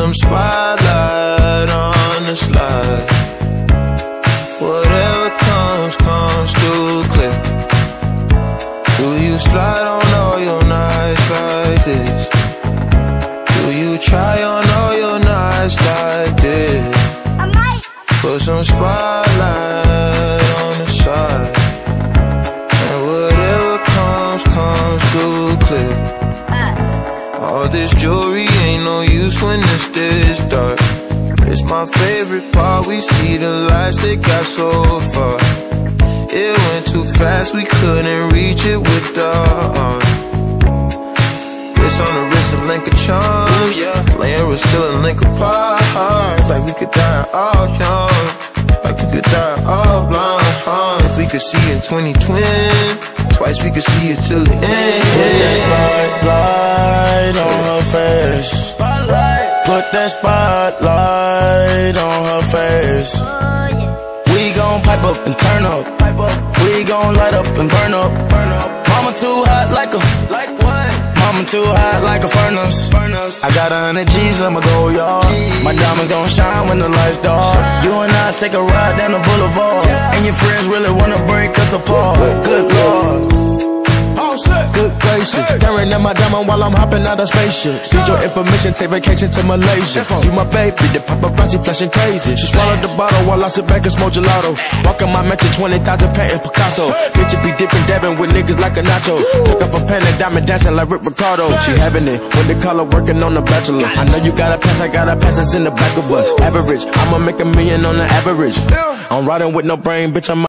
some spotlight on the slide. Whatever comes, comes through clear. Do you slide on all your nights like this? Do you try on all your nights like this? Put some spotlight on the side, and whatever comes, comes through clear. All this jewelry ain't no use when it's this dark. It's my favorite part, we see the lights that got so far. It went too fast, we couldn't reach it with the arm. Wrist on the wrist, a link of charms, yeah. Laying was still a link apart. Like we could die all young, like we could die all blind. If we could see in 2020, twice we could see it till the end. Put that spotlight on her face. Put that spotlight on her face. We gon' pipe up and turn up. We gon' light up and burn up. Mama too hot like what? Mama too hot like a furnace. I got 100 G's, I'ma go yard. My diamonds gon' shine when the lights dark. You and I take a ride down the boulevard, and your friends really wanna break us apart. Good Lord. Good gracious, staring at my diamond while I'm hopping out of spaceship. Need your information, take vacation to Malaysia. You my baby, the paparazzi flashing crazy. She swallowed the bottle while I sit back and smoke gelato. Walking my mansion, 20,000 painting Picasso. Bitch, it be dipping, dabbing with niggas like a nacho. Took up a pen and diamond dancing like Rick Ricardo. She having it when they call her working on the Bachelor. I know you got a pass, I got a pass, that's in the back of us. Average, I'ma make $1 million on the average. I'm riding with no brain, bitch, I'm